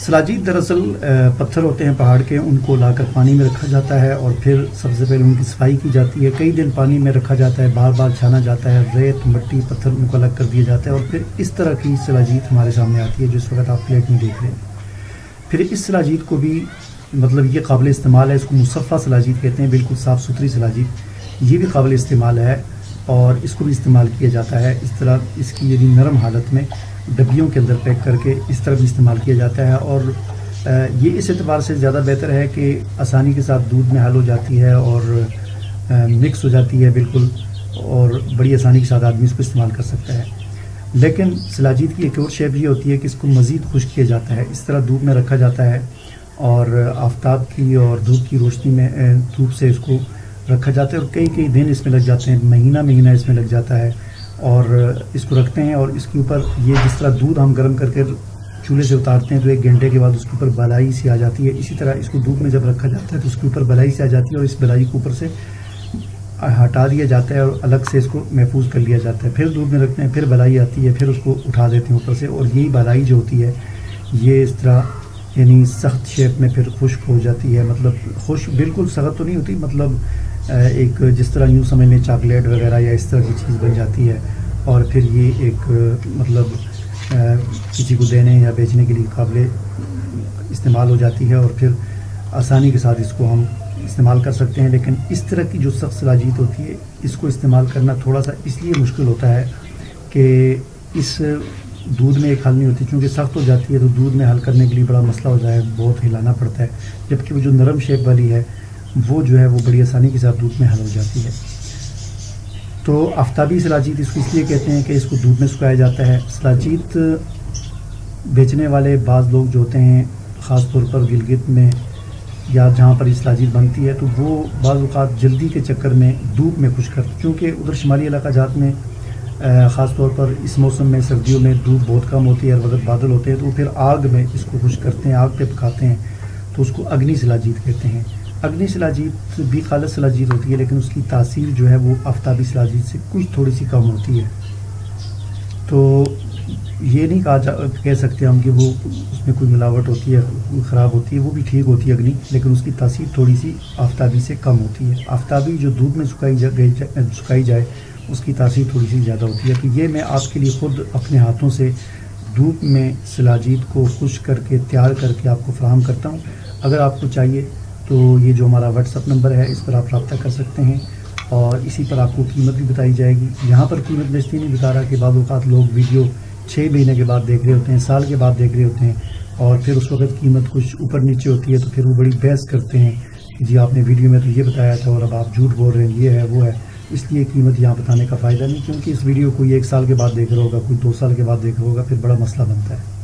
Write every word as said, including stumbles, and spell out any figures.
سلاجید دراصل پتھر ہوتے ہیں پہاڑ کے، ان کو لا کر پانی میں رکھا جاتا ہے اور پھر سب سے پہلے ان کی صفائی کی جاتی ہے. کئی دن پانی میں رکھا جاتا ہے، بار بار چھانا جاتا ہے، ریت مٹی پتھر ان کو الگ کر دیا جاتا ہے اور پھر اس طرح کی سلاجید ہمارے سامنے آتی ہے جو اس وقت آپ پلیٹ میں دیکھ رہے ہیں. پھر اس سلاجید کو بھی مطلب یہ قابل استعمال ہے، اس کو مصفہ سلاجید کہتے ہیں، بالکل صاف ستھری سلاجید. یہ بھی قابل استعمال ہے اور اس کو بھی استعمال کیا جاتا ہے. اس طرح اس کی یعنی نرم حالت میں ڈبیوں کے اندر پیک کر کے اس طرح بھی استعمال کیا جاتا ہے. اور یہ اس اعتبار سے زیادہ بہتر ہے کہ آسانی کے ساتھ دودھ میں حل ہو جاتی ہے اور مکس ہو جاتی ہے بالکل، اور بڑی آسانی کے ساتھ آدمی اس کو استعمال کر سکتا ہے. لیکن سلاجید کی ایک اور شیپ یہ ہوتی ہے کہ اس کو مزید خشک کیا جاتا ہے. اس طرح دھوپ میں رکھا جاتا ہے اور آفتاب کی اور دھوپ کی روشنی میں دھوپ سے اس کو رکھا جاتا ہے اور کئی کئی دن اس میں لگ جاتے ہیں، مہینہ مہینہ اس میں لگ جاتا ہے. اور اس کو رکھتے ہیں اور اس کے اوپر یہ جس طرح دودھ ہم گرم کر کے چولہے سے اتارتے ہیں تو ایک گھنٹے کے بعد اس کے اوپر بالائی سی آ جاتی ہے. اسی طرح اس کو دھوپ میں جب رکھا جاتا ہے تو اس کے اوپر بالائی سے آ جاتی ہے اور اس بالائی کو اوپر سے ہٹا دیا جاتا ہے اور الگ سے اس کو محفوظ کر لیا جاتا ہے. پھر دھوپ میں رکھتے ہیں، پھر بالائی آتی ہے، پھر اس کو اٹھا دیتے ہیں اوپر سے، اور یہی بالائی جو ہوتی ہے یہ اس طرح یعنی سخت شیپ میں پھر خشک ہو جاتی ہے. مطلب خشک بالکل سخت تو نہیں ہوتی، مطلب ایک جس طرح یوں سمجھ لیں چاکلیٹ وغیرہ یا اس طرح کی چیز بن جاتی ہے. اور پھر یہ ایک مطلب کسی کو دینے یا بیچنے کے لیے قابل استعمال ہو جاتی ہے اور پھر آسانی کے ساتھ اس کو ہم استعمال کر سکتے ہیں. لیکن اس طرح کی جو سخت سلاجید ہوتی ہے اس کو استعمال کرنا تھوڑا سا اس لیے مشکل ہوتا ہے کہ اس دودھ میں ایک حل نہیں ہوتی، چونکہ سخت ہو جاتی ہے تو دودھ میں حل کرنے کے لیے بڑا مسئلہ ہو جائے، بہت ہلانا پڑتا ہے. جبکہ وہ جو نرم شیپ والی ہے وہ جو ہے وہ بڑی آسانی کے ساتھ دودھ میں حل ہو جاتی ہے. تو آفتابی سلاجید اس کو اس لیے کہتے ہیں کہ اس کو دودھ میں سکھایا جاتا ہے. سلاجید بیچنے والے بعض لوگ جو ہوتے ہیں خاص طور پر گلگت میں یا جہاں پر یہ سلاجید بنتی ہے تو وہ بعض اوقات جلدی کے چکر میں دھوپ میں خشک کرتے ہیں، کیونکہ ادھر شمالی علاقہ جات میں خاص طور پر اس موسم میں سردیوں میں دھوپ بہت کم ہوتی ہے، ہر وقت بادل ہوتے ہیں، تو پھر آگ میں اس کو خشک کرتے ہیں، آگ پہ پکاتے ہیں، تو اس کو اگنی سلاجید کہتے ہیں. اگنی سلاجید بھی خالص سلاجید ہوتی ہے لیکن اس کی تاثیر جو ہے وہ آفتابی سلاجید سے کچھ تھوڑی سی کم ہوتی ہے. تو یہ نہیں کہا جا کہہ سکتے ہم کہ وہ اس میں کوئی ملاوٹ ہوتی ہے، خراب ہوتی ہے، وہ بھی ٹھیک ہوتی ہے اگنی، لیکن اس کی تاثیر تھوڑی سی آفتابی سے کم ہوتی ہے. آفتابی جو دودھ میں سکھائی جائے سکھائی جائے اس کی تاثیر تھوڑی سی زیادہ ہوتی ہے. تو یہ میں آپ کے لیے خود اپنے ہاتھوں سے دھوپ میں سلاجید کو خشک کر کے تیار کر کے آپ کو فراہم کرتا ہوں. اگر آپ کو چاہیے تو یہ جو ہمارا واٹس اپ نمبر ہے اس پر آپ رابطہ کر سکتے ہیں اور اسی پر آپ کو قیمت بھی بتائی جائے گی. یہاں پر قیمت میں اس لیے نہیں بتا رہا کہ بعض اوقات لوگ ویڈیو چھ مہینے کے بعد دیکھ رہے ہوتے ہیں، سال کے بعد دیکھ رہے ہوتے ہیں اور پھر اس وقت قیمت کچھ اوپر نیچے ہوتی ہے تو پھر وہ بڑی بحث کرتے ہیں کہ جی آپ نے ویڈیو میں تو یہ بتایا تھا اور اب آپ جھوٹ بول رہے ہیں، یہ ہے وہ ہے. اس لیے قیمت یہاں بتانے کا فائدہ نہیں، کیونکہ اس ویڈیو کو یہ ایک سال کے بعد دیکھ رہا ہوگا، کوئی دو سال کے بعد دیکھ رہا ہوگا، پھر بڑا مسئلہ بنتا ہے.